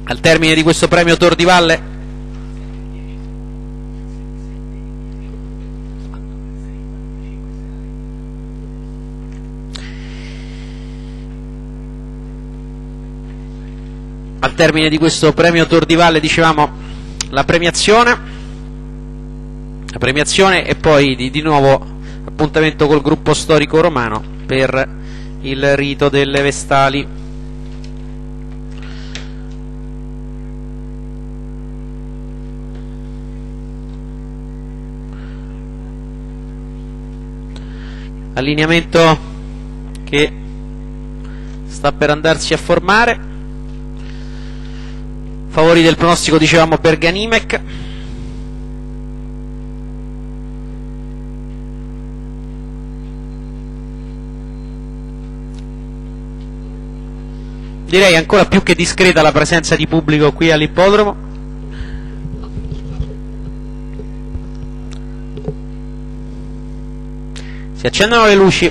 Al termine di questo premio Tor di Valle dicevamo la premiazione e poi di nuovo appuntamento col gruppo storico romano per il rito delle vestali. Allineamento che sta per andarsi a formare. Favori del pronostico dicevamo per Ganimec. Direi ancora più che discreta la presenza di pubblico qui all'ippodromo. Si accendono le luci.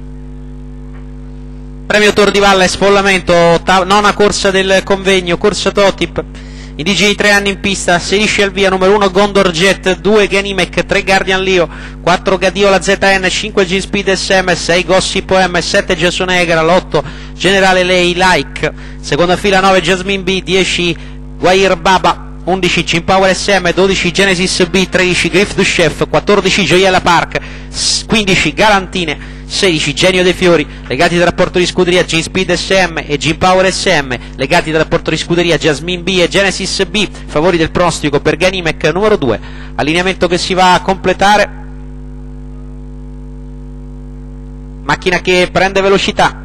Premio Tor di Valle, sfollamento, nona corsa del convegno, corsa Totip. Indigeni 3 anni in pista, 16 al via, numero 1 Gondor Jet, 2 Ganimec, 3 Guardian Leo, 4 Gadiola ZN, 5 G-Speed SM, 6 Gossip OM, 7 Jason Egra, l'8 Generale Lei Like, seconda fila 9 Jasmine B, 10 Guair Baba, 11 Chimpower SM, 12 Genesis B, 13 Griff du Chef, 14 Gioiella Park, 15 Galantine, 16 Genio dei Fiori, legati dal rapporto di scuderia G-Speed SM e G-Power SM, legati dal rapporto di scuderia Jasmine B e Genesis B, favori del pronostico per Ganimec numero 2, allineamento che si va a completare, macchina che prende velocità,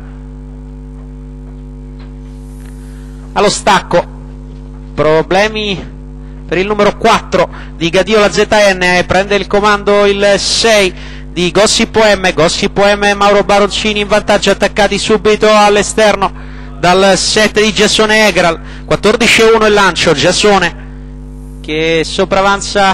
allo stacco, problemi per il numero 4 di Gadiola ZN, prende il comando il 6 di Gossip OM e Mauro Baroncini in vantaggio, attaccati subito all'esterno dal 7 di Giassone Egral, 14-1 il lancio, Giassone che sopravanza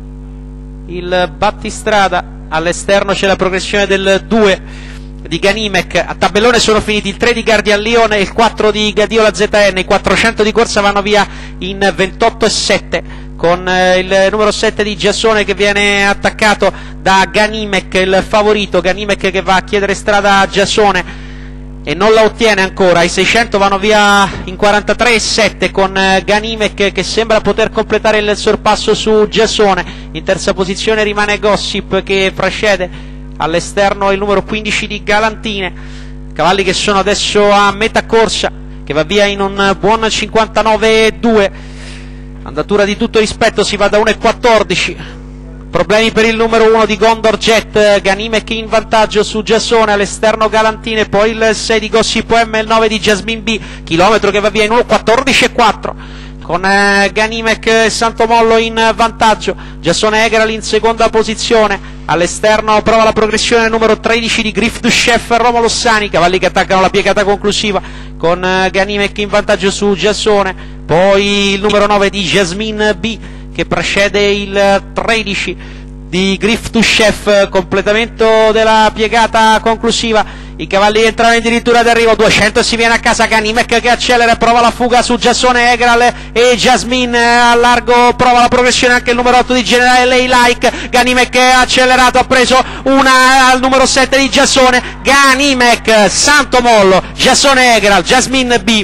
il battistrada, all'esterno c'è la progressione del 2 di Ganimec, a tabellone sono finiti il 3 di Guardian Leon e il 4 di Gadiola ZN, i 400 di corsa vanno via in 28-7 con il numero 7 di Giassone che viene attaccato da Ganimec, il favorito, Ganimec che va a chiedere strada a Giassone e non la ottiene ancora, i 600 vanno via in 43-7 con Ganimec che sembra poter completare il sorpasso su Giassone, in terza posizione rimane Gossip che precede all'esterno il numero 15 di Galantine, cavalli che sono adesso a metà corsa, che va via in un buon 59-2, andatura di tutto rispetto, si va da 1,14, problemi per il numero 1 di Gondor Jet, Ganimec in vantaggio su Giassone, all'esterno Galantine, poi il 6 di Gossip M e il 9 di Jasmine B, chilometro che va via in 1,14,4 con Ganimec e Santomollo in vantaggio, Giassone Egral in seconda posizione, all'esterno prova la progressione numero 13 di Griff du Chef Romolo Sani, cavalli che attaccano la piegata conclusiva con Ganimec in vantaggio su Giassone, poi il numero 9 di Jasmine B che precede il 13 di Griff du Chef, completamento della piegata conclusiva, i cavalli entrano addirittura d'arrivo, 200 e si viene a casa, Ganimec che accelera e prova la fuga su Giassone Egral e Jasmine a largo, prova la progressione anche il numero 8 di Generale Lei Like, Ganimec è accelerato, ha preso una al numero 7 di Giassone, Ganimec, Santomollo, Giassone Egral, Jasmine B,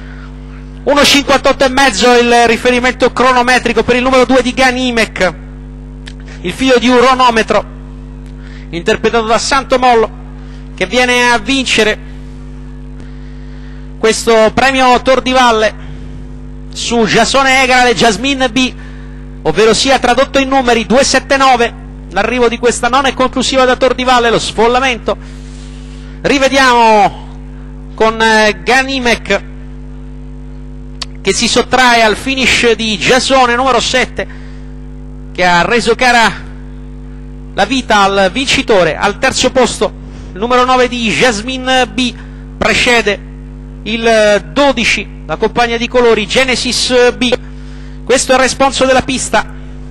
1,58 e mezzo il riferimento cronometrico per il numero 2 di Ganimec, il figlio di un ronometro interpretato da Santomollo che viene a vincere questo premio Tor di Valle su Giassone Egral e Jasmine B, ovvero sia tradotto in numeri 279, l'arrivo di questa nona e conclusiva da Tor di Valle, lo sfollamento, rivediamo con Ganimec che si sottrae al finish di Giassone numero 7 che ha reso cara la vita al vincitore, al terzo posto il numero 9 di Jasmine B, precede il 12, la compagna di colori Genesis B, questo è il responso della pista,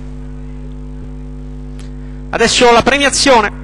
adesso la premiazione.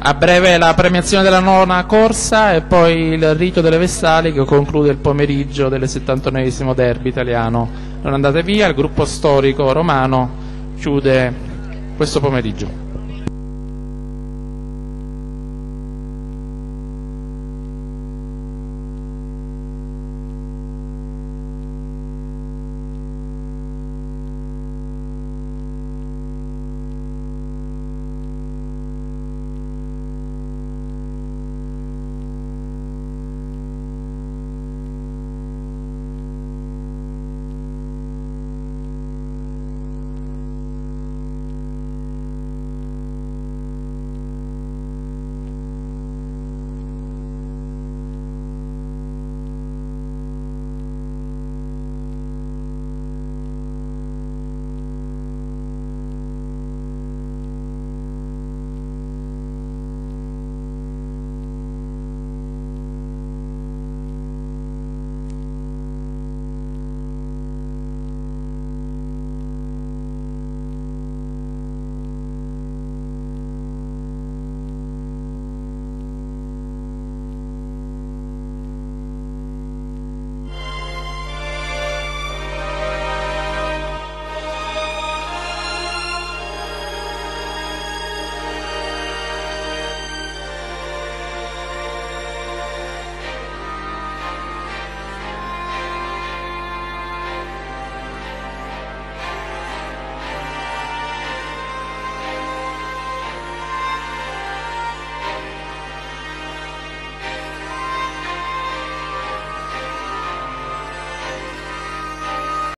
A breve la premiazione della nona corsa e poi il rito delle vestali che conclude il pomeriggio del 71esimo derby italiano. Non andate via, il gruppo storico romano chiude questo pomeriggio.